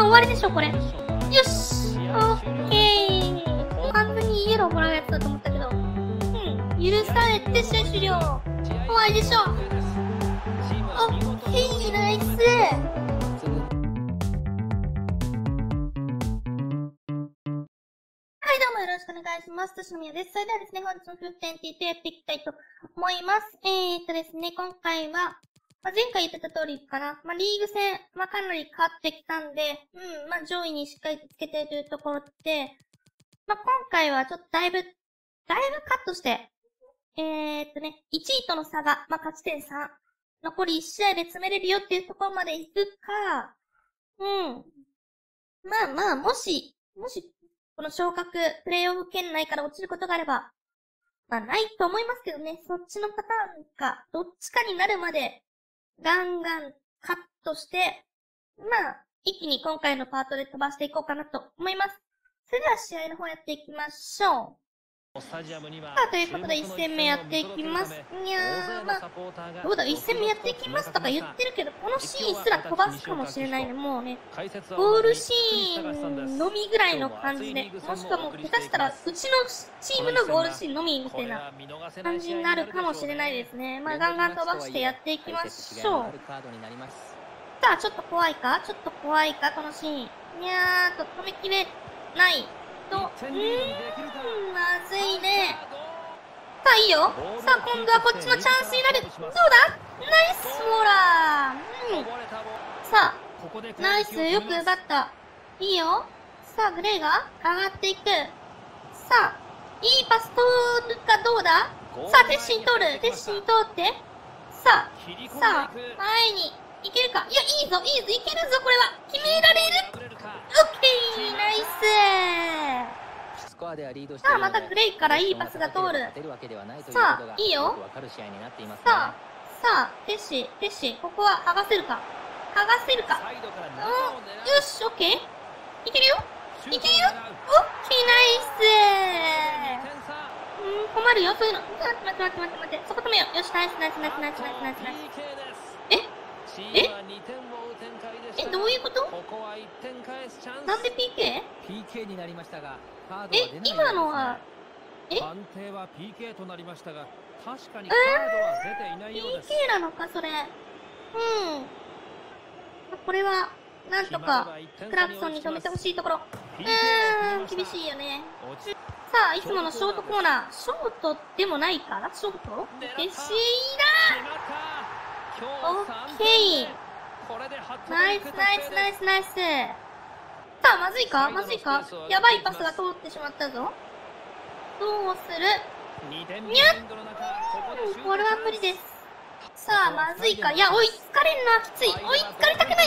終わりでしょ、これ。よし。オッケー。完全にイエローもらうやつだと思ったけど。うん。許されて試合終了。終わりでしょ。オッケー、ナイス。はい、どうもよろしくお願いします。としのみやです。それではですね、本日のフープ10やっていきたいと思います。ですね、今回は、前回言ってた通りかな。リーグ戦、かなり勝ってきたんで、上位にしっかりつけてるというところで、今回はちょっとだいぶカットして、1位との差が、勝ち点3。残り1試合で詰めれるよっていうところまで行くか、もし、この昇格、プレイオフ圏内から落ちることがあれば、ないと思いますけどね、そっちのパターンか、どっちかになるまで、ガンガンカットして、一気に今回のパートで飛ばしていこうかなと思います。それでは試合の方やっていきましょう。ということで1戦目やっていきます。どうだ、1戦目やっていきますとか言ってるけど、このシーンすら飛ばすかもしれないね。もうね、ゴールシーンのみぐらいの感じで、もしくはもう下手したら、うちのチームのゴールシーンのみみたいな感じになるかもしれないですね。ガンガン飛ばしてやっていきましょう。さあ、ちょっと怖いか、このシーン。止めきれないと、まずいね。さあ、いいよ。さあ、今度はこっちのチャンスになる。どうだ？ナイスフォラー。さあ、ナイス、よく奪った。いいよ。さあ、グレイが上がっていく。さあ、いいパス通るかどうだ？さあ、テッシーに通って。さあ、前にいけるか？いや、いいぞ、いけるぞ、これは。決められる。オッケー、ナイス。さあ、またグレイからいいパスが通る。さあ、いいよ。さあ、テッシー、ここは剥がせるか。よし、オッケー。いけるよ。オッケー、ナイス。困るよ、そういうの。待って。そこ止めよう。よし、ナイス。どういうこと？なんで PK？ になりましたが、 今のは、 判定は PK となりましたが、確かにカードは出ていないようです。 PK なのか、それ。これは、なんとか、クラクソンに止めてほしいところ。厳しいよね。さあ、いつものショートコーナー。ショートでもないかな？ショート？テッシーだ！オッケー。ナイス。さあ、まずいか？やばいパスが通ってしまったぞ。どうする？にゃっ！これは無理です。さあ、まずいか？いや、追いつかれんのはきつい。追いつかれたくない。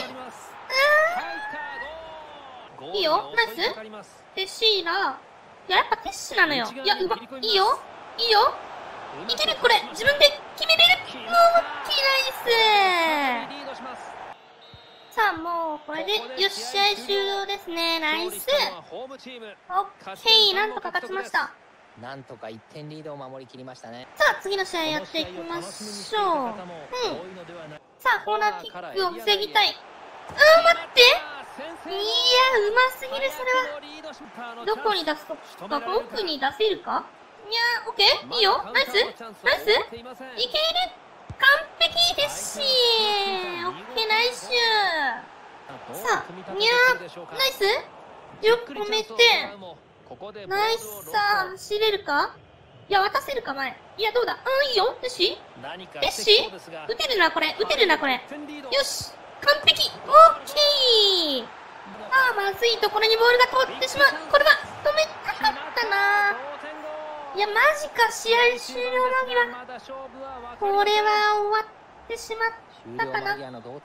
いいよ、ナイス。テッシーラ。いや、やっぱテッシなのよ。いや、いいよ。いける、これ。自分で決めれる。オッケー、ナイス。さあ、もう、これで、よし、試合終了ですね。ナイス。オッケー、なんとか勝ちました。 なんとか1点リードを守りきりましたね。 さあ、次の試合やっていきましょう。さあ、コーナーキックを防ぎたい。待って。いや、うますぎる、それは。どこに出すとか、奥に出せるか？いや、オッケー、いいよ。ナイス。いける。完璧ですし。オッケー、ナイス。さあ、ナイス。よく止めて。ナイスさあ、走れるか？いや、渡せるか、前。いや、どうだ？いいよ。テッシ打てるな、これ。よし。完璧。オッケー。まずいところにボールが通ってしまう。これは、止めたかったな。いや、マジか、試合終了間際。これは終わってしまったかな。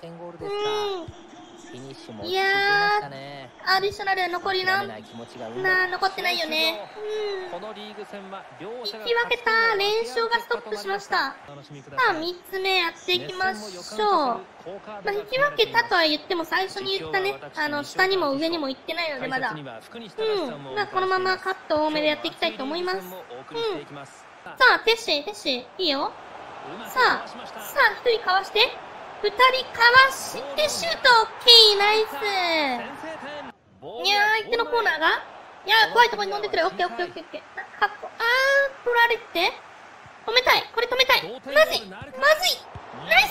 いやー、アディショナル残り残ってないよね。引き分けた。連勝がストップしました。さあ、3つ目やっていきましょう。引き分けたとは言っても最初に言ったね、下にも上にも行ってないのでまだ。このままカット多めでやっていきたいと思います。さあ、テッシー、いいよ。さあ、一人かわして。 二人かわしてシュート。オッケー、ナイス。いやー、相手のコーナーがいやー、怖いところに飛んでくる。オッケーオッケーオッケーオッケー。取られて止めたい。これ止めたい。まずい。ナイス。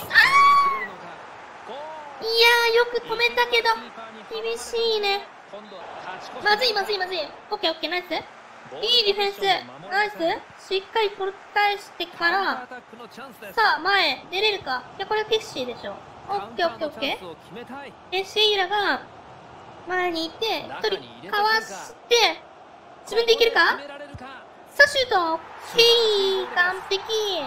いやー、よく止めたけど、厳しいね。まずい。オッケーオッケー、ナイス。いいディフェンス。ナイス。しっかり取り返してから、さあ、前、出れるか。いや、これはテッシーでしょ。オッケーオッケーオッケー。テッシーラが、前にいて、一人かわして、自分でいけるか。さあ、シュート。オッケー、完璧。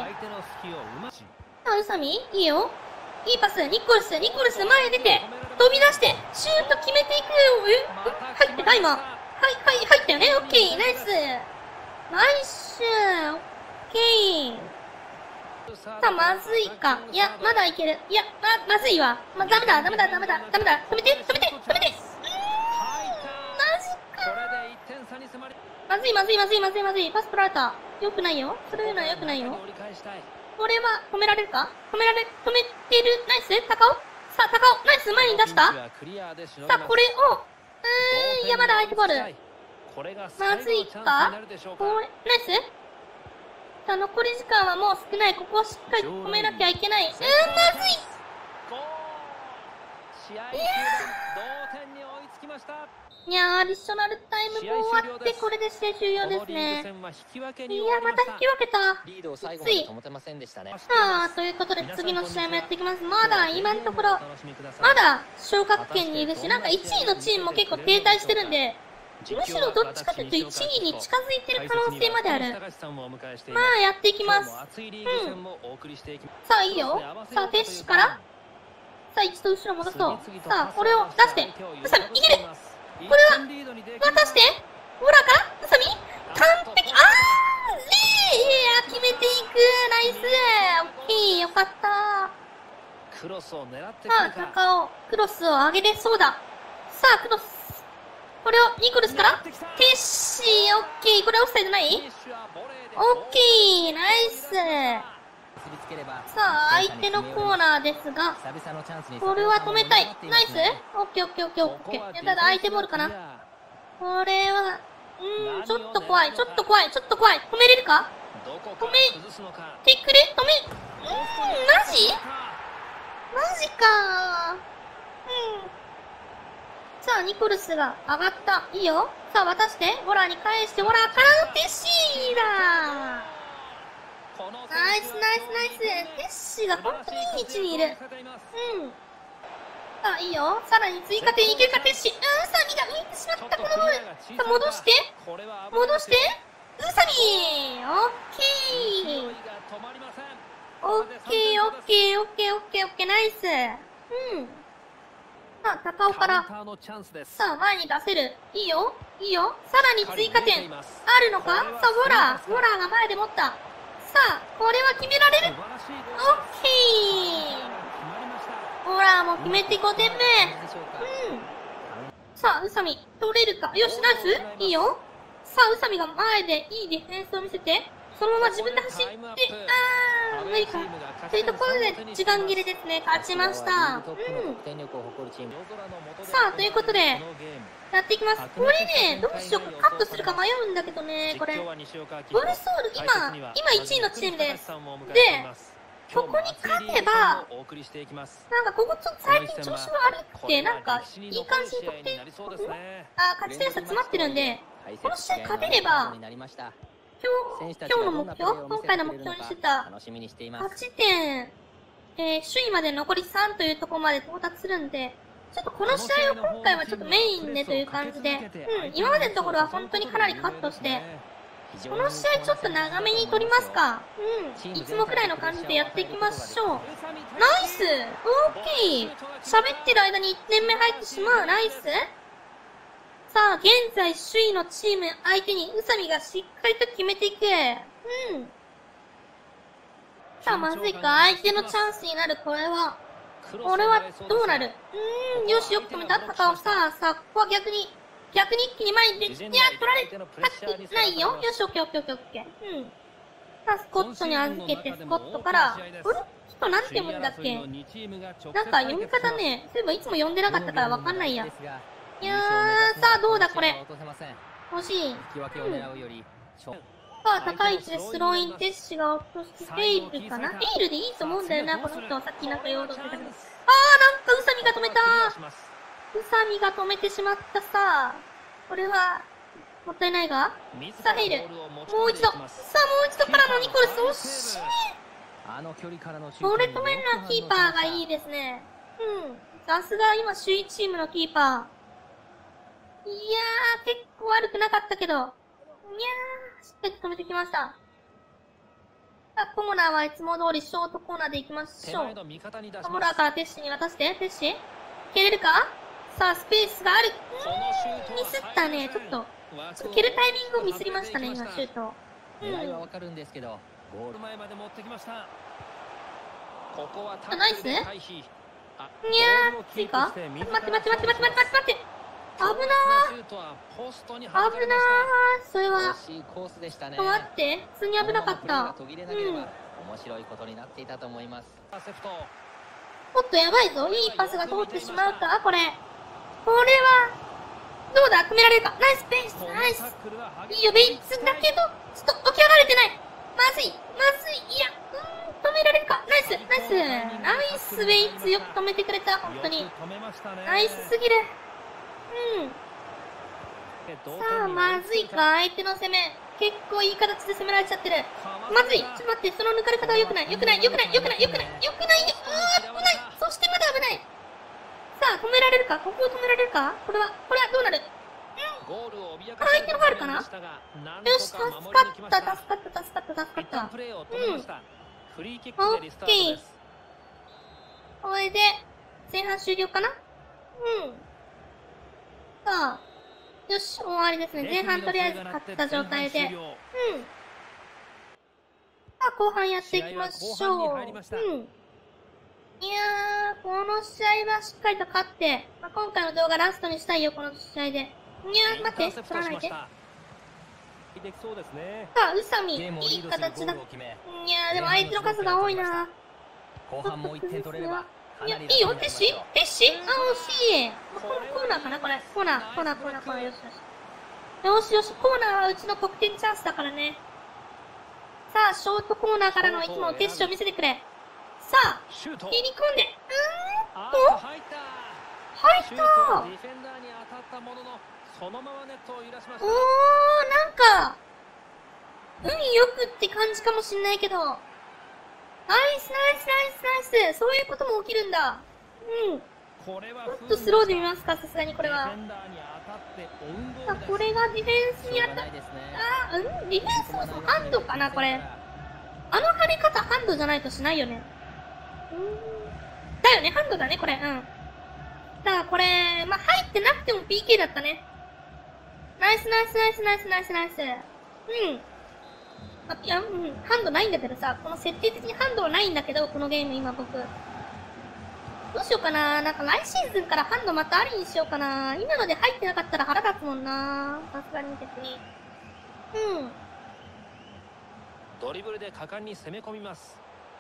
さあ、宇佐美いいよ。いいパス。ニコルス、前出て、飛び出して、シュート決めていく。入ってた今。入ったよね。オッケー、ナイス。オッケー。さあ、まずいか。いや、まだいける。いや、まずいわ。ダメだ。止めて。マジか。まずい。パス取られた。よくないよ。そういうのはよくないよ。これは止められるか。止めてる。ナイス。高尾。さあ、ナイス。前に出した。さあ、これを、いや、まだ相手ボール。まずいか。ナイス。さあ、残り時間はもう少ない。ここをしっかり止めなきゃいけない。まずい。いやー、アディショナルタイムも終わって、これで試合終了ですね。いや、また引き分けた。つい。さあ、ということで次の試合もやっていきます。まだ今のところ、まだ昇格圏にいるし、なんか1位のチームも結構停滞してるんで、むしろどっちかというと1位に近づいてる可能性まである。まあ、やっていきます。さあ、いいよ。さあ、テッシュから。さあ、一度後ろ戻そう。さあ、これを出して。宇佐美、いける。これは、渡して。ほらか宇佐美完璧。決めていく。ナイス。オッケー、よかった。さあ、高尾、クロスを上げれそうだ。さあ、クロス。これをニコルスからテッシー、オッケー。これオフサイドない？オッケー、ナイス。さあ、相手のコーナーですが、これは止めたい。ナイス。オッケー。ただ相手ボールかな。これは、ちょっと怖い。止めれるか？止めてくれ？マジかさあ、ニコルスが上がった。いいよ。さあ、渡して。ボラに返して、ボラからテッシーだ。ナイス。テッシーが本当にいい位置にいる。さあ、いいよ。さらに追加点いけるか、テッシー。宇佐美が浮いてしまった、このボール。さあ、戻して。宇佐美。オッケー。ナイス。さあ、高尾から。さあ、前に出せる。いいよ。さらに追加点。あるのか？さあ、ウォラーが前で持った。さあ、これは決められる。オッケー。ウォラーも決めて5点目。さあ、宇佐美、取れるか。よし、ナイス。いいよ。さあ、宇佐美が前でいいディフェンスを見せて、そのまま自分で走って、無理か。というところで、時間切れですね。勝ちました。さあ、ということで、やっていきます。これね、どうしようか。カットするか迷うんだけどね、これ。ボルソール、今1位のチームです。で、ここに勝てば、なんかここちょっと最近調子が悪くて、なんかいい感じに得点、勝ち点差詰まってるんで、この試合勝てれば、今日の目標、今回の目標にしてた勝ち点、首位まで残り3というところまで到達するんで、ちょっとこの試合を今回はちょっとメインでという感じで、今までのところは本当にかなりカットして、この試合ちょっと長めに取りますか。いつもくらいの感じでやっていきましょう。ナイス！オッケー！喋ってる間に1点目入ってしまう。ナイス！さあ、現在首位のチーム相手に宇佐美がしっかりと決めていく。さあ、まずいか。相手のチャンスになる。これはどうなる？よし、よく止めた。高尾。さあ、ここは逆に一気に前に出て、いや、取られたくないよ。よし、オッケー。さあ、スコットに預けて、スコットから、 人なんて読むんだっけ？なんか読み方ね、そういえばいつも読んでなかったからわかんないや。いやー、さあどうだこれ。欲しい。さあ、高い位置でスローインテッシが落として、フェイルかな？フェイルでいいと思うんだよな、この人は。さっきなんか言おうとしてたけど。なんか宇佐美が止めた。宇佐美が止めてしまったさ。これは、もったいないが。さあ、フェイル。もう一度。さあ、もう一度からのニコルス。惜しい。これ止めるのはキーパーがいいですね。さすが今首位チームのキーパー。いやー、結構悪くなかったけど。いやー、しっかり止めてきました。さあ、コーナーはいつも通りショートコーナーで行きましょう。ホラーからテッシに渡して、テッシ蹴れるか？さあ、スペースがある。ミスったね。ちょっと蹴るタイミングをミスりましたね、今、シュート。 狙いはわかるんですけど、 ゴール前まで持ってきました。 ナイス？いやー、ついか？待って。危なー。それは。止まって。普通に危なかった。 面白いことになっていたと思います。 おっと、やばいぞ。いいパスが通ってしまうかこれは、どうだ止められるか。ナイスペース。ナイス。いいよ、ベイツだけど、ちょっと起き上がれてない。まずい。いや、止められるか。ナイス、ベイツよく止めてくれた、本当に。ナイスすぎる。さあ、まずいか、相手の攻め。結構いい形で攻められちゃってる。まずい。ちょっと待って、その抜かれ方は良くない。よくない。危ない。そしてまだ危ない。さあ、止められるか？ここを止められるか？これはどうなる？相手のファウルかな？よし、助かった。オッケー。これで、前半終了かな？さあ、よし、終わりですね。前半とりあえず勝った状態で。さあ、後半やっていきましょう。いやー、この試合はしっかりと勝って、今回の動画ラストにしたいよ、この試合で。いやー、待って、取らないで。さあ、宇佐美、いい形だ。いやー、でも相手の数が多いな。 後半も1点取れれば。 いや、いいよ、テッシあ、惜しい。コーナーかなこれ。コーナー。よし。コーナーはうちの得点チャンスだからね。さあ、ショートコーナーからのいつものテッシを見せてくれ。さあ、切り込んで。入ったなんか、運よくって感じかもしんないけど。ナイス。そういうことも起きるんだ。ちょっとスローで見ますか、さすがにこれは。これがディフェンスに当たった。ディフェンスもハンドかな、これ。あの跳ね方ハンドじゃないとしないよね。だよね、ハンドだね、これ。だからこれ、入ってなくても PK だったね。ナイス。ハンドないんだけどさ、この設定的にハンドはないんだけど、このゲーム今僕。どうしようかな。なんか来シーズンからハンドまたありにしようかな。今ので入ってなかったら腹立つもんな。さすがに別に。 ドリブルで果敢に攻め込みます。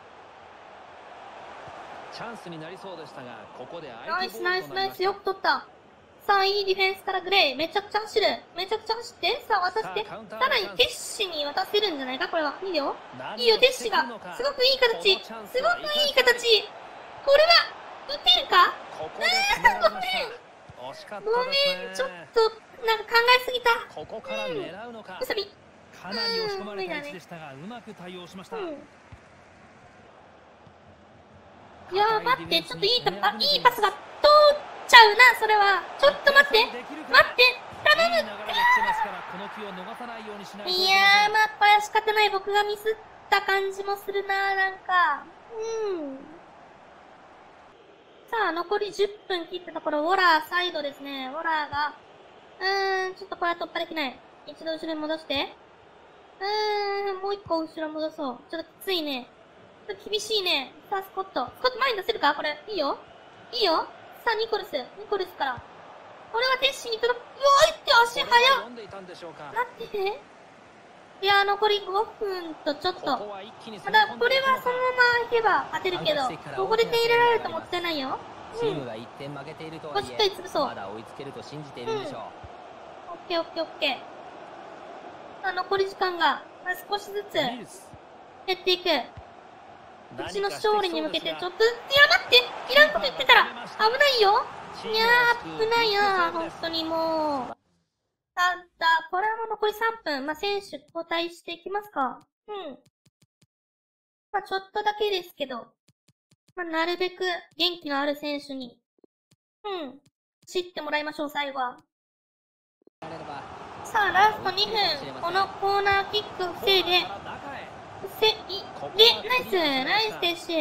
チャンスになりそうでしたが、ここでナイス、よく取った。さあ、いいディフェンスからグレイ。めちゃくちゃ走って、さあ渡して、さらにテッシに渡せるんじゃないかこれは。いいよ、テッシが。すごくいい形。これは、打てるか？ごめん、ちょっと、なんか考えすぎた。 ここから狙うのか。 宇佐美。 かなり押し込まれた位置でしたが、うまく対応しました。 いやー、待って、ちょっといいパスが通っちゃうな、それは。ちょっと待って、頼む。いやー、これは仕方ない。僕がミスった感じもするな、なんか。さあ、残り10分切ったところ、ウォラーサイドですね。ウォラーが、ちょっとこれは突破できない。一度後ろに戻して。もう一個後ろ戻そう。ちょっときついね。ちょっと厳しいね。さあ、スコット前に出せるかこれ。いいよ。さあ、ニコルスから。これはテッシーに届く。うわーって足早っ。待って。 いや、残り5分とちょっと。 ここは一気にただ、これはそのままいけば勝てるけど、ここで点入れられるともったいないよ。 チームが1点負けているとはいここしっかりえ、 潰そう。 まだ追いつけると信じているんでしょオッケーオッケーオッケー。残り時間が少しずつ減ミルスっていく。うちの勝利に向けてちょっと、いや待って、いらんこと言ってたら危ないよ。いやー、危ないな、本当にもう。ただ、これはもう残り3分。まあ、選手交代していきますか。まあ、ちょっとだけですけど。まあ、なるべく元気のある選手に、知ってもらいましょう、最後は。さあ、ラスト2分。このコーナーキックを防いで、ナイスナイスでし。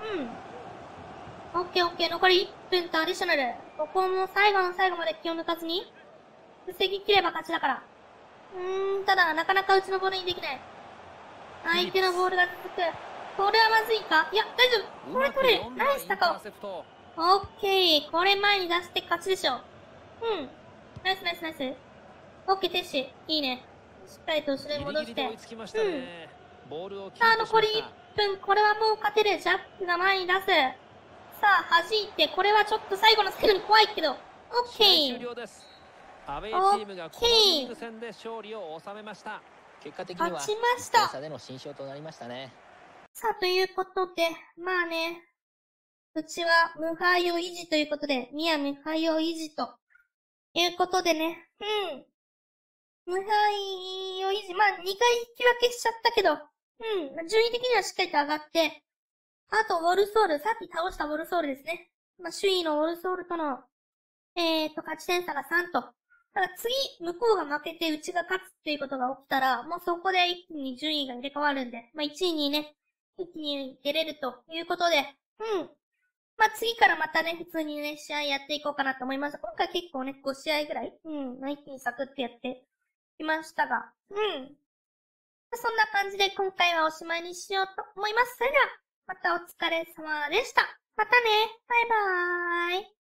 オッケーオッケー。残り1分とアディショナル。ここも最後の最後まで気を抜かずに、防ぎ切れば勝ちだから。ただ、なかなかうちのボールにできない。相手のボールが続く。これはまずいか？いや、大丈夫。これ取れ。ナイス高尾。オッケー。これ前に出して勝ちでしょ。ナイスナイスナイス。オッケー、テッシー。いいね。しっかりと後ろに戻して。さあ、残り1分。これはもう勝てる。ジャックが前に出す。さあ、弾いて。これはちょっと最後のスキルに怖いけど。オッケー。 アウェーチームがこのリーグ戦で勝利を収めました。 結果的には勝ちました。 1点差での新勝となりましたね。 さあ、ということで、まあね、うちは無敗を維持ということで、ミヤ無敗を維持ということでね、無敗を維持、まあ2回引き分けしちゃったけど、順位的にはしっかりと上がって、あと、ウォルソール、さっき倒したウォルソールですね。まあ首位のウォルソールとの、勝ち点差が3と。ただ次、向こうが負けてうちが勝つっていうことが起きたら、もうそこで一気に順位が入れ替わるんで、まあ1位にね、一気に出れるということで、まあ次からまたね、普通にね、試合やっていこうかなと思います。今回結構ね、5試合ぐらい、一気にサクッとやってきましたが、そんな感じで今回はおしまいにしようと思います。それでは、またお疲れ様でした。またね、バイバーイ。